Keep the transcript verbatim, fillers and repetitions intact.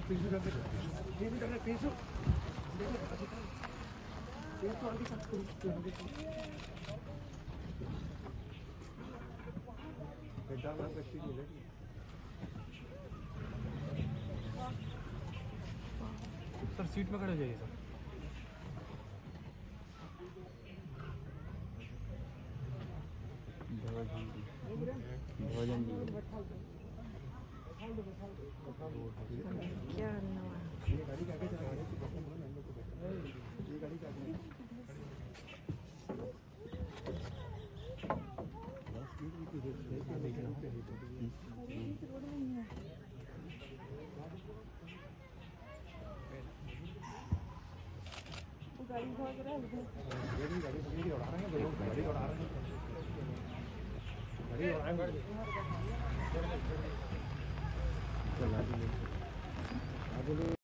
Sir seat में खड़े हो जाइए सर। भोजन क्या गाड़ी भाग रहा है गाड़ी गाड़ी उड़ा रहे हैं गाड़ी उड़ा रहे हैं गाड़ी उड़ाएंगे।